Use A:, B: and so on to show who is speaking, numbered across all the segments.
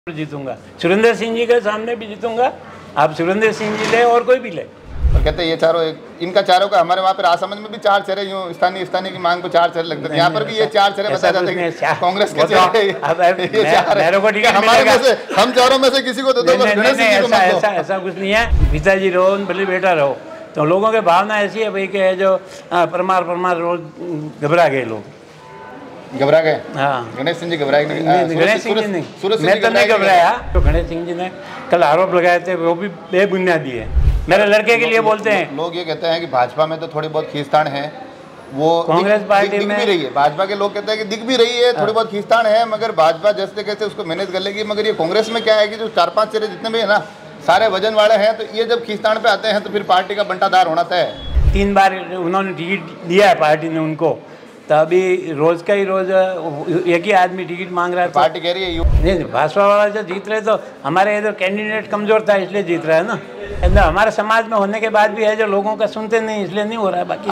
A: जीतूंगा, सुरेंद्र सिंह जी के सामने भी जीतूंगा। आप सुरेंद्र सिंह जी ले और कोई भी ले।
B: और कहते हैं ये चारों इनका चारों का हमारे वहाँ पे राजसमंद में भी 4 चेहरे यूँ स्थानीय की मांग को 4 चेहरे लगते हैं। यहाँ पर भी ये 4 चेहरे बताए जाते हैं कांग्रेस के चेहरे। हमारे में से हम चारों में से किसी को दे दो।
A: ऐसा कुछ नहीं है। पिताजी रहो भले बेटा रहो, तो लोगों की भावना ऐसी है भाई कि जो परमार रोज घबरा गए, लोग
B: घबरा गए।
A: हाँ,
B: गणेश सिंह जी घबराए नहीं।
A: गणेश सिंह जी नहीं, मैं तो नहीं घबराया। तो गणेश सिंह जी ने कल आरोप लगाए थे, वो भी बेबुनियादी है। मेरे लड़के के लिए बोलते हैं।
B: लोग ये कहते हैं कि भाजपा में तो थोड़ी बहुत खींचतान है, वो
A: कांग्रेस पार्टी में
B: भी रही है। भाजपा के लोग कहते हैं कि दिख भी रही है, थोड़ी बहुत खींचतान है, मगर भाजपा जैसे कैसे उसको मैनेज कर लेगी। मगर ये कांग्रेस में क्या है कि जो 4-5 चेहरे जितने भी है ना, सारे वजन वाले हैं, तो ये जब खींचतान पे आते हैं तो फिर पार्टी का बंटाधार होना तय है।
A: 3 बार उन्होंने टिकट दिया है पार्टी ने उनको, तो अभी रोज का ही रोज एक ही आदमी टिकट मांग रहा है।
B: पार्टी कह रही है
A: नहीं, भाजपा वाला जो जीत रहे, तो हमारे इधर कैंडिडेट कमजोर था इसलिए जीत रहा है ना। हमारे समाज में होने के बाद भी है जो लोगों का सुनते नहीं, इसलिए नहीं हो रहा है। बाकी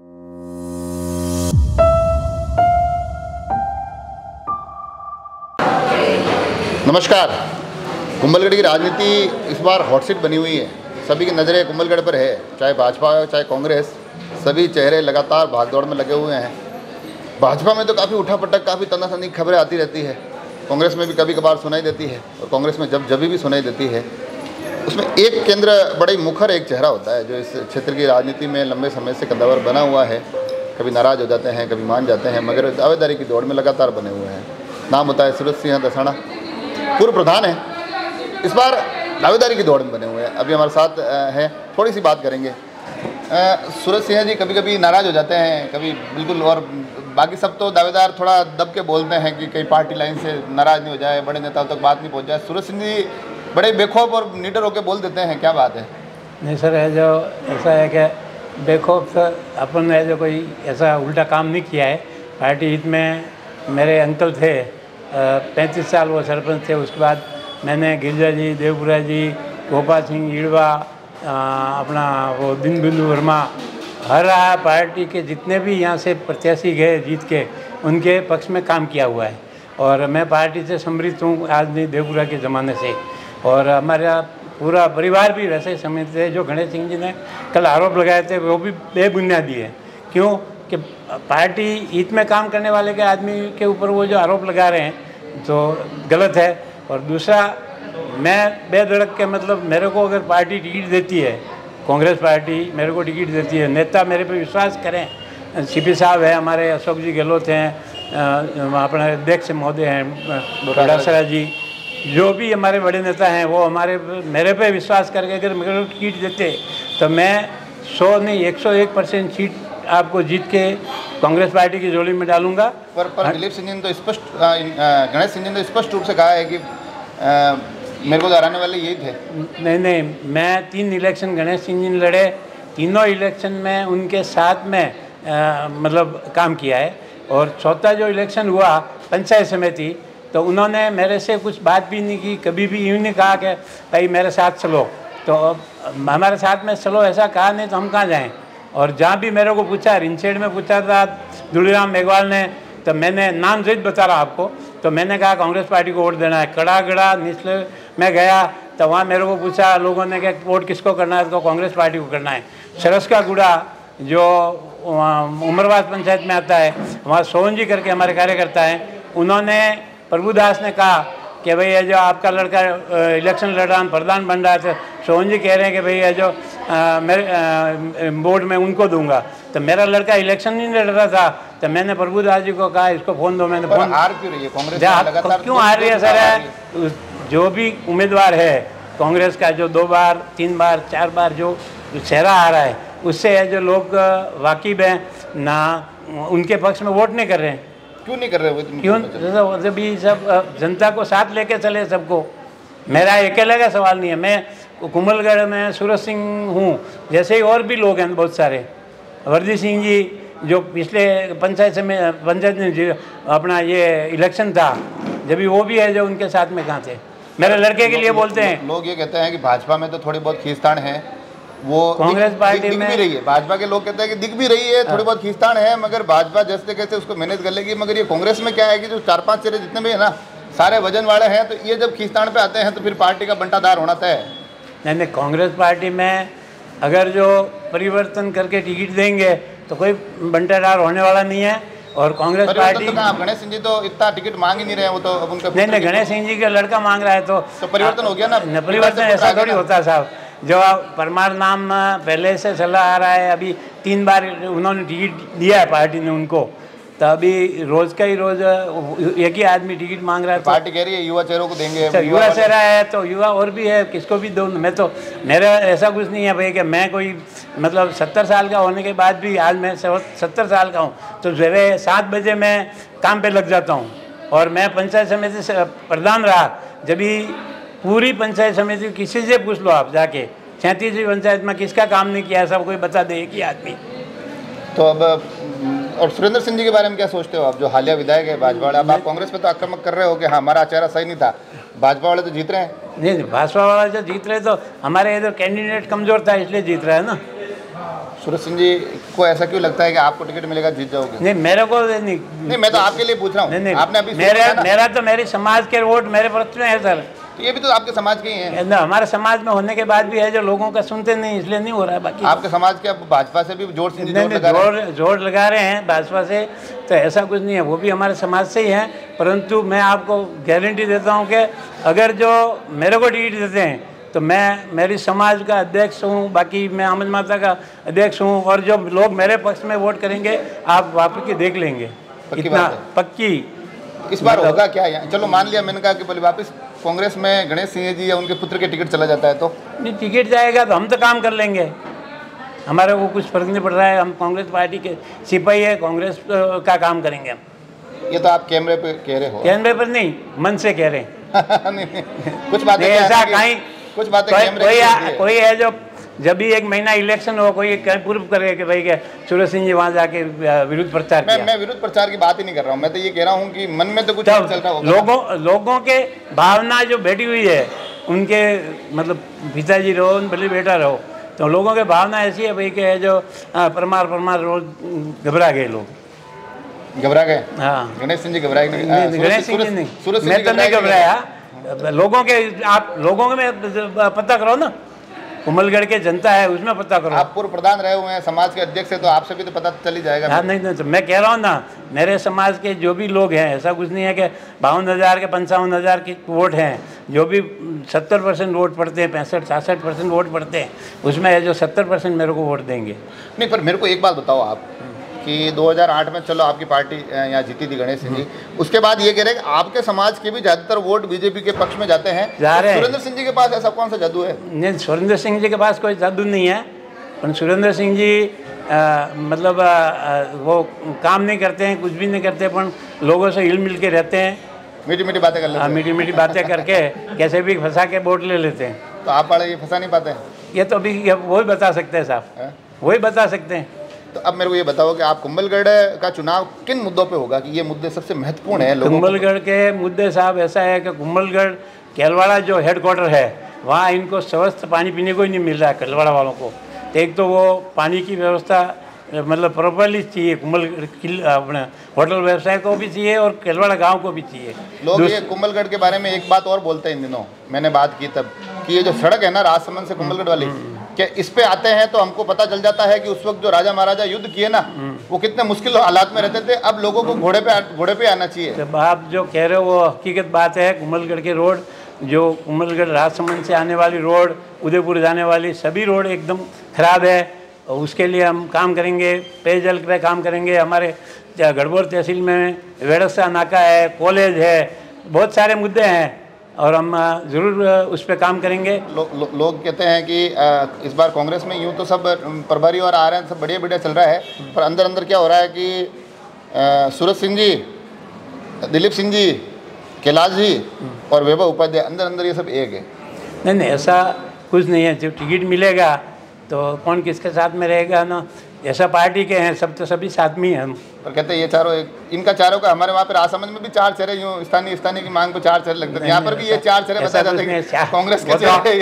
B: नमस्कार। कुंभलगढ़ की राजनीति इस बार हॉट सीट बनी हुई है। सभी की नज़रें कुंभलगढ़ पर है, चाहे भाजपा चाहे कांग्रेस, सभी चेहरे लगातार भागदौड़ में लगे हुए हैं। भाजपा में तो काफ़ी उठापटक, काफ़ी तनातनी खबरें आती रहती है। कांग्रेस में भी कभी कभार सुनाई देती है, और कांग्रेस में जब भी सुनाई देती है, उसमें एक केंद्र बड़े मुखर एक चेहरा होता है जो इस क्षेत्र की राजनीति में लंबे समय से कद्दावर बना हुआ है। कभी नाराज़ हो जाते हैं, कभी मान जाते हैं, मगर दावेदारी की दौड़ में लगातार बने हुए हैं। नाम होता है सूरज सिंह दसाना, पूर्व प्रधान है, इस बार दावेदारी की दौड़ में बने हुए हैं। अभी हमारे साथ हैं, थोड़ी सी बात करेंगे। सूरज सिंह जी कभी कभी नाराज़ हो जाते हैं, कभी बिल्कुल, और बाकी सब तो दावेदार थोड़ा दब के बोलते हैं कि कहीं पार्टी लाइन से नाराज़ नहीं हो जाए, बड़े नेताओं तक बात नहीं पहुंच जाए। सूरज सिंह जी बड़े बेखौफ और निडर होकर बोल देते हैं, क्या बात है?
A: नहीं सर, है जो ऐसा है कि बेखौफ सर अपन ने जो कोई ऐसा उल्टा काम नहीं किया है। पार्टी हित में मेरे अंकल थे, 35 साल वो सरपंच थे। उसके बाद मैंने गिरजा जी, देवपुरा जी, गोपाल सिंह ईड़वा, अपना वो दीनबंधु वर्मा, हर पार्टी के जितने भी यहाँ से प्रत्याशी गए जीत के, उनके पक्ष में काम किया हुआ है। और मैं पार्टी से समृद्ध हूँ आज नहीं, देवपुरा के ज़माने से। और हमारा पूरा परिवार भी वैसे समृद्ध है। जो गणेश सिंह जी ने कल आरोप लगाए थे वो भी बेबुनियादी है। क्यों कि पार्टी हित में काम करने वाले के आदमी के ऊपर वो जो आरोप लगा रहे हैं तो गलत है। और दूसरा, मैं बेधड़क के मतलब मेरे को अगर पार्टी टिकट देती है, कांग्रेस पार्टी मेरे को टिकट देती है, नेता मेरे पे विश्वास करें। सीपी साहब है हमारे, अशोक जी गहलोत हैं, अपने अध्यक्ष महोदय हैं डोटासरा जी, जो भी हमारे बड़े नेता हैं, वो मेरे पे विश्वास करके अगर मेरे को टिकट देते तो मैं 100 नहीं 101% सीट आपको जीत के कांग्रेस पार्टी की झोली में डालूंगा।
B: पर दिलीप सिंह जी ने तो स्पष्ट, गणेश सिंह जी ने स्पष्ट रूप से कहा है कि मेरे को हराने वाले यही थे।
A: नहीं, मैं 3 इलेक्शन गणेश सिंह जी ने लड़े, तीनों इलेक्शन में उनके साथ में मतलब काम किया है। और चौथा जो इलेक्शन हुआ पंचायत समिति, तो उन्होंने मेरे से कुछ बात भी नहीं की, कभी भी यूँ नहीं कहा कि भाई मेरे साथ चलो, तो हमारे साथ में चलो ऐसा कहा नहीं तो हम कहाँ जाएँ। और जहाँ भी मेरे को पूछा, रिंचेड में पूछा था दुलीराम मेघवाल ने, तो मैंने नाम सहित बता रहा आपको, तो मैंने कहा कांग्रेस पार्टी को वोट देना है। कड़ागड़ा निचले में गया तो वहाँ मेरे को पूछा लोगों ने कि वोट किसको करना है, तो कांग्रेस पार्टी को करना है। सरस का गुड़ा जो उमरवाद पंचायत में आता है, वहाँ सोहन जी करके हमारे कार्यकर्ता हैं, उन्होंने प्रभुदास ने कहा कि भाई ये जो आपका लड़का इलेक्शन लड़ रहा, प्रधान बन रहा है, तो सोहन जी कह रहे हैं कि भाई ये जो मेरे बोर्ड में उनको दूंगा। तो मेरा लड़का इलेक्शन नहीं लड़ रहा था, तो मैंने प्रभुदास जी को कहा इसको फ़ोन दो। मैंने फ़ोन,
B: हार क्यों रही है कांग्रेस?
A: क्यों हार रही है सर? जो भी उम्मीदवार है कांग्रेस का, जो 2 बार 3 बार 4 बार जो चेहरा आ रहा है, उससे है जो लोग वाकिफ हैं ना, उनके पक्ष में वोट नहीं कर रहे हैं।
B: क्यों नहीं कर रहे हो?
A: क्यों? जब भी सब जनता को साथ लेके चले सबको। मेरा अकेले का सवाल नहीं है। मैं कुंभलगढ़ में सूरज सिंह हूँ, जैसे ही और भी लोग हैं बहुत सारे। वर्दी सिंह जी जो पिछले पंचायत में जो अपना ये इलेक्शन था, जब भी वो भी है जो उनके साथ में कहाँ थे। मेरे लड़के के लिए बोलते हैं।
B: लोग ये कहते हैं कि भाजपा में तो थोड़ी बहुत खींचतान है, वो
A: कांग्रेस पार्टी में
B: दिख भी रही है। भाजपा के लोग कहते हैं कि दिख भी रही है, थोड़ी बहुत खींचतान है, मगर भाजपा जैसे कैसे उसको मैनेज कर लेगी। मगर ये कांग्रेस में क्या है कि जो 4-5 चेहरे जितने भी है ना, सारे वजन वाले हैं, तो ये जब खींचतान पे आते हैं तो फिर पार्टी का बंटाधार होना तय है।
A: नहीं, कांग्रेस पार्टी में अगर जो परिवर्तन करके टिकट देंगे तो कोई बंटाधार होने वाला नहीं है। और कांग्रेस पार्टी
B: तो गणेश सिंह जी तो इतना टिकट मांग ही नहीं रहे, वो तो अब उनका
A: नहीं, गणेश सिंह जी का लड़का मांग रहा है तो
B: परिवर्तन हो गया ना।
A: परिवर्तन ऐसा थोड़ी होता साहब। जो परमार नाम पहले से चला आ रहा है, अभी 3 बार उन्होंने टिकट दिया है पार्टी ने उनको, तो अभी रोज का ही रोज एक ही आदमी टिकट मांग रहा है। तो
B: पार्टी कह रही है युवा चेहरों को देंगे।
A: तो युवा चेहरा है तो युवा और भी है, किसको भी दो। मैं तो, मेरा ऐसा कुछ नहीं है भाई कि मैं कोई मतलब 70 साल का होने के बाद भी, आज मैं 70 साल का हूँ, तो सवेरे 7 बजे मैं काम पे लग जाता हूँ। और मैं पंचायत समिति से प्रधान रहा, जब भी पूरी पंचायत समिति किसी से पूछ लो आप जाके, 37वीं पंचायत में किसका काम नहीं किया, सब कोई बता दे एक ही आदमी।
B: तो अब और सुरेंद्र सिंह जी के बारे में क्या सोचते हो आप, जो हालिया विधायक है भाजपा वाले? अब आप कांग्रेस पे तो आक्रामक कर रहे हो कि हाँ हमारा चेहरा सही नहीं था, भाजपा वाले तो जीत रहे हैं।
A: नहीं, भाजपा वाला जो जीत रहे, तो हमारे इधर कैंडिडेट कमजोर था इसलिए जीत रहा है ना।
B: सुरेंद्र सिंह जी को ऐसा क्यों लगता है कि आपको टिकट मिलेगा जीत जाओगे?
A: नहीं, मेरे को नहीं,
B: मैं तो आपके लिए पूछ रहा हूँ।
A: नहीं,
B: आपने अभी
A: मेरा तो मेरी समाज के वोट मेरे पक्ष में है सर।
B: तो ये भी तो आपके समाज के ही हैं।
A: हमारे समाज में होने के बाद भी है जो लोगों का सुनते नहीं, इसलिए नहीं हो रहा है। बाकी
B: आपके समाज के अब भाजपा से भी जोर सिंह जी
A: जोर लगा रहे हैं भाजपा से, तो ऐसा कुछ नहीं है, वो भी हमारे समाज से ही हैं। परंतु मैं आपको गारंटी देता हूँ कि अगर जो मेरे को टिकट देते हैं तो मैं मेरी समाज का अध्यक्ष हूँ, बाकी मैं अहमद माता का अध्यक्ष हूँ, और जो लोग मेरे पक्ष में वोट करेंगे आप वापस के देख लेंगे। इतना पक्की
B: इस बार होगा क्या यहाँ? चलो मान लिया, मैंने कहा कि बोले वापस कांग्रेस में गणेश सिंह जी या उनके पुत्र के टिकट चला जाता है, तो
A: नहीं, टिकट जाएगा तो हम तो काम कर लेंगे, हमारे को कुछ फर्क नहीं पड़ रहा है। हम कांग्रेस पार्टी के सिपाही है, कांग्रेस का काम करेंगे हम।
B: ये तो आप कैमरे पे कह रहे हो।
A: कैमरे पर नहीं, मन से कह रहे हैं।
B: नहीं, कुछ बातें
A: ऐसा कहीं
B: कुछ बातें
A: कोई है जो जब भी एक महीना इलेक्शन हो, कोई पूर्व करे कि भाई सूरज सिंह जी वहाँ जाके विरुद्ध प्रचार किया।
B: मैं विरुद्ध प्रचार की बात ही नहीं कर रहा हूँ, मैं तो ये कह रहा हूँ कि मन में तो कुछ चल रहा होगा।
A: लोगों के भावना जो बैठी हुई है, उनके मतलब पिताजी रहो भले बेटा रहो, तो लोगों के भावना ऐसी है भाई कि जो परमार रोज घबरा गए, लोग
B: घबरा गए।
A: हाँ,
B: गणेश सिंह जी घबराए?
A: गणेश सिंह जी नहीं, मैं तो नहीं घबराया। लोगों के, आप लोगों में पता करो ना, कुंभलगढ़ के जनता है उसमें पता करो।
B: आप पूर्व प्रधान रहे हुए हैं, समाज के अध्यक्ष है, तो आपसे भी तो पता चल ही जाएगा।
A: हाँ, नहीं, तो मैं कह रहा हूँ ना, मेरे समाज के जो भी लोग हैं, ऐसा कुछ नहीं है कि 52,000 के 55,000 की वोट हैं, जो भी 70% वोट पड़ते हैं, 65-66% वोट पड़ते हैं, उसमें जो 70% मेरे को वोट देंगे।
B: नहीं, पर मेरे को एक बात बताओ आप कि 2008 में चलो आपकी पार्टी यहाँ जीती थी गणेश सिंह जी, उसके बाद ये कह रहे हैं कि आपके समाज के भी ज़्यादातर वोट बीजेपी के पक्ष में जाते हैं, जा रहे हैं। सुरेंद्र सिंह जी के पास ऐसा कौन सा जादू है? नहीं,
A: सुरेंद्र सिंह जी के पास कोई जादू नहीं है, पर सुरेंद्र सिंह जी मतलब वो काम नहीं करते हैं, कुछ भी नहीं करते, पर लोगों से हिल मिल के रहते हैं,
B: मीठी मीठी बातें कर लेते हैं।
A: मीठी मीठी बातें करके कैसे भी फंसा के वोट ले लेते हैं।
B: तो आप वाले ये फंसा नहीं पाते हैं?
A: ये तो अभी वही बता सकते हैं साहब, वही बता सकते हैं।
B: तो अब मेरे को ये बताओ कि आप कुंभलगढ़ का चुनाव किन मुद्दों पे होगा कि ये मुद्दे सबसे महत्वपूर्ण है लोगों?
A: कुंभलगढ़ के मुद्दे साहब ऐसा है कि कुंभलगढ़ केलवाड़ा जो हेडक्वार्टर है, वहाँ इनको स्वस्थ पानी पीने को ही नहीं मिल रहा है केलवाड़ा वालों को। एक तो वो पानी की व्यवस्था मतलब प्रॉपरली चाहिए, कुंभलगढ़ अपने होटल व्यवसाय को भी चाहिए और केलवाड़ा गाँव को भी चाहिए।
B: लोग ये कुंभलगढ़ के बारे में एक बात और बोलते हैं इन दिनों, मैंने बात की तब, कि ये जो सड़क है ना राजसमंद से कुंभलगढ़ वाली, कि इस पे आते हैं तो हमको पता चल जाता है कि उस वक्त जो राजा महाराजा युद्ध किए ना, वो कितने मुश्किल हालात में रहते थे। अब लोगों को घोड़े पे आना चाहिए।
A: तो आप जो कह रहे हो वो हकीकत बात है। कुंभलगढ़ के रोड, जो कुंभलगढ़ राजसमंद से आने वाली रोड, उदयपुर जाने वाली सभी रोड एकदम खराब है, और उसके लिए हम काम करेंगे, पेयजल पे काम करेंगे। हमारे गढ़बोर तहसील में वेड़सा नाका है, कॉलेज है, बहुत सारे मुद्दे हैं और हम ज़रूर उस पर काम करेंगे।
B: लोग कहते हैं कि इस बार कांग्रेस में यूँ तो सब प्रभारी और आ रहे हैं, सब बढ़िया बढ़िया चल रहा है, पर अंदर अंदर क्या हो रहा है कि सूरज सिंह जी, दिलीप सिंह जी, कैलाश जी और वैभव उपाध्याय, अंदर अंदर ये सब एक है।
A: नहीं, ऐसा कुछ नहीं है। जब टिकट मिलेगा तो कौन किसके साथ में रहेगा ना, ऐसा पार्टी के हैं सब, तो सभी साथ में हैं हम।
B: पर कहते हैं ये चारों इनका चारों का, हमारे वहाँ पे राजसमंद में भी 4 चेहरे यूँ स्थानीय की मांग को 4 चेहरे लगते हैं, यहाँ पर भी ये 4 चेहरे बताए जाते हैं कांग्रेस के चेहरे।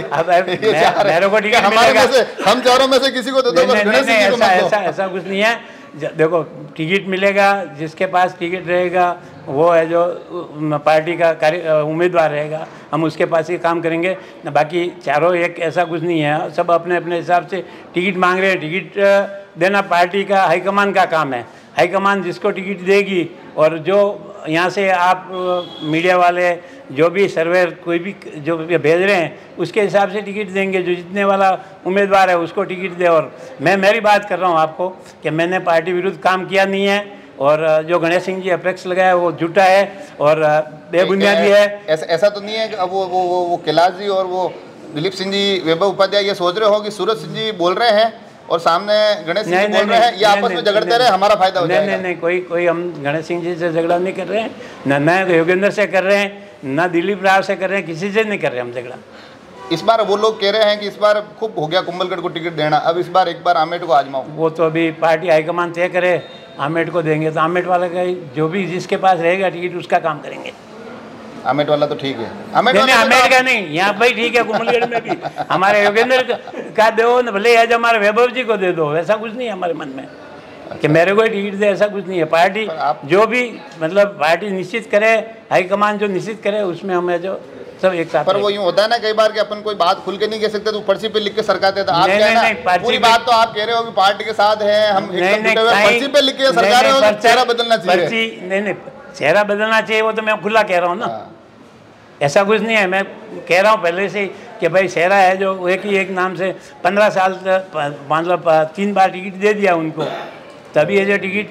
B: हम चारों में से किसी को दे दो,
A: ऐसा कुछ नहीं है। देखो, टिकट मिलेगा, जिसके पास टिकट रहेगा वो है जो पार्टी का उम्मीदवार रहेगा, हम उसके पास ही काम करेंगे। बाकी चारों एक ऐसा कुछ नहीं है, सब अपने अपने हिसाब से टिकट मांग रहे हैं। टिकट देना पार्टी का हाईकमान का काम है। हाईकमान जिसको टिकट देगी, और जो यहाँ से आप मीडिया वाले जो भी सर्वेर कोई भी जो भेज रहे हैं उसके हिसाब से टिकट देंगे। जो जीतने वाला उम्मीदवार है उसको टिकट दे। और मैं मेरी बात कर रहा हूँ आपको कि मैंने पार्टी विरुद्ध काम किया नहीं है, और जो गणेश सिंह जी अपेक्ष लगाया वो झूठा है और बेबुनियादी है।
B: ऐसा तो नहीं है कि अब वो कैलाश जी और वो दिलीप सिंह जी, वैभव उपाध्याय ये सोच रहे हो कि सूरज सिंह जी बोल रहे हैं और सामने गणेश सिंह जी बोल रहे हैं, ये आपस में झगड़ते रहे, हमारा फायदा हो जाएगा।
A: नहीं, कोई हम गणेश सिंह जी से झगड़ा नहीं कर रहे हैं, न योगेंद्र से कर रहे हैं, न दिलीप राव से कर रहे हैं, किसी से नहीं कर रहे हम झगड़ा।
B: इस बार वो लोग कह रहे हैं कि इस बार खूब हो गया कुंभलगढ़ को टिकट देना, अब इस बार एक बार आमेट को आजमाओ।
A: वो तो अभी पार्टी हाईकमान तय करे, आमेट को देंगे तो आमेट वाला का जो भी जिसके पास रहेगा टिकट उसका काम करेंगे।
B: आमेट वाला तो ठीक है,
A: आमेट का नहीं, यहाँ भाई ठीक है। कुंभलगढ़ में भी हमारे योगेंद्र का दो न, भले आज हमारे वैभव जी को दे दो, ऐसा कुछ नहीं है हमारे मन में कि मेरे को टिकट दे, ऐसा कुछ नहीं है। पार्टी जो भी मतलब पार्टी निश्चित करे, हाईकमान जो निश्चित करे उसमें हमें जो सब एक साथ।
B: पर वो यूँ होता है ना कई बार कि अपन कोई बात खुल के नहीं कह सकते तो पर्ची पे लिख के सरकाते थे। आप नहीं, पूरी बात तो आप कह रहे हो कि पार्टी के साथ है, हम पर्ची पे लिख के सरकार, चेहरा बदलना चाहिए।
A: नहीं, चेहरा बदलना चाहिए, वो तो मैं खुला कह रहा हूँ ना, ऐसा कुछ नहीं है। मैं कह रहा हूँ पहले से कि भाई चेहरा है जो एक ही एक नाम से 15 साल मतलब 3 बार टिकट दे दिया उनको, तभी ये जो टिकट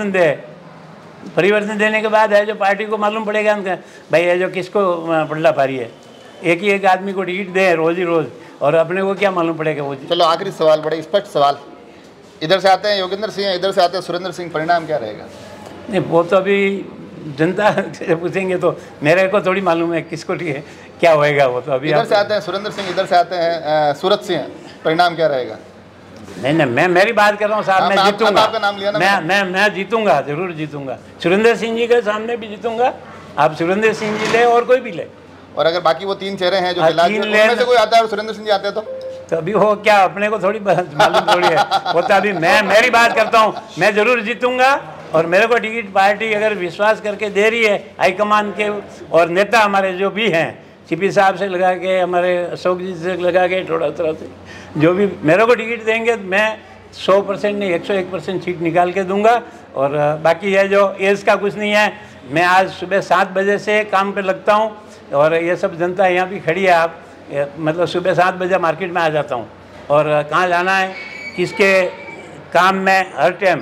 A: परिवर्तन देने के बाद है जो पार्टी को मालूम पड़ेगा भाई ये जो किसको पलड़ा पारी है। एक ही एक आदमी को टिकट दे रोज ही रोज, और अपने को क्या मालूम पड़ेगा वो।
B: चलो आखिरी सवाल, बड़े स्पष्ट सवाल, इधर से आते हैं योगेंद्र सिंह, इधर से आते हैं सुरेंद्र सिंह, परिणाम क्या रहेगा?
A: नहीं, वो तो अभी जनता से पूछेंगे तो मेरे को थोड़ी मालूम है किसको क्या होएगा। वो तो अभी
B: इधर से आते हैं सुरेंद्र सिंह, इधर से आते हैं सूरज सिंह, परिणाम क्या रहेगा?
A: नहीं, मैं मेरी बात कर रहा हूँ साहब, मैं जीतूंगा।
B: आपका नाम लिया ना,
A: मैं जीतूंगा, जरूर जीतूंगा। सुरेंद्र सिंह जी के सामने भी जीतूंगा, आप सुरेंद्र सिंह जी ले और कोई भी ले।
B: और अगर बाकी वो 3 चेहरे हैं जो उनमें से कोई आता है और सुरेंद्र सिंह जी आते हैं तो
A: अभी वो क्या अपने को थोड़ी मालूम थोड़ी है, वो तो अभी मैं मेरी बात करता हूँ, मैं जरूर जीतूंगा। और मेरे को टिकट पार्टी अगर विश्वास करके दे रही है, हाईकमान के और नेता हमारे जो भी हैं, सीपी साहब से लगा के, हमारे अशोक जी से लगा के, थोड़ा तरह से जो भी मेरे को टिकट देंगे मैं 100% नहीं 101% सीट निकाल के दूंगा। और बाकी है जो एज का कुछ नहीं है, मैं आज सुबह 7 बजे से काम पे लगता हूँ, और ये सब जनता यहाँ भी खड़ी है। आप मतलब सुबह 7 बजे मार्केट में आ जाता हूँ, और कहाँ जाना है किसके काम में हर टाइम।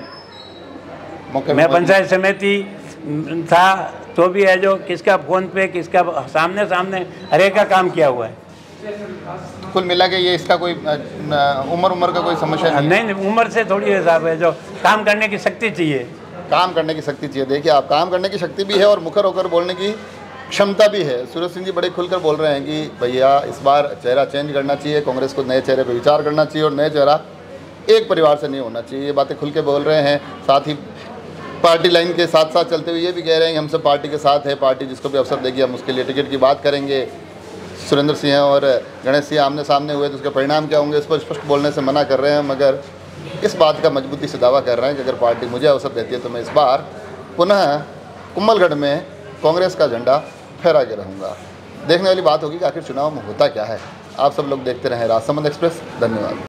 A: मैं पंचायत समिति था तो भी है जो किसका फ़ोन पे, किसका सामने हर एक का काम किया हुआ है।
B: कुल मिला के ये इसका कोई उम्र का कोई समस्या
A: नहीं, उम्र से थोड़ी हिसाब है, जो काम करने की शक्ति चाहिए।
B: काम करने की शक्ति चाहिए। देखिए आप, काम करने की शक्ति भी है और मुखर होकर बोलने की क्षमता भी है। सूरज सिंह जी बड़े खुलकर बोल रहे हैं कि भैया इस बार चेहरा चेंज करना चाहिए, कांग्रेस को नए चेहरे पर विचार करना चाहिए, और नए चेहरा एक परिवार से नहीं होना चाहिए। ये बातें खुल के बोल रहे हैं। साथ ही पार्टी लाइन के साथ साथ चलते हुए ये भी कह रहे हैं कि हम सब पार्टी के साथ है, पार्टी जिसको भी अवसर देगी हम उसके लिए टिकट की बात करेंगे। सुरेंद्र सिंह और गणेश सिंह आमने सामने हुए तो उसके परिणाम क्या होंगे इस पर स्पष्ट बोलने से मना कर रहे हैं, मगर इस बात का मजबूती से दावा कर रहे हैं कि अगर पार्टी मुझे अवसर देती है तो मैं इस बार पुनः कुंभलगढ़ में कांग्रेस का झंडा फहरा के रहूँगा। देखने वाली बात होगी कि आखिर चुनाव में होता क्या है। आप सब लोग देखते रहें राजसमंद एक्सप्रेस। धन्यवाद।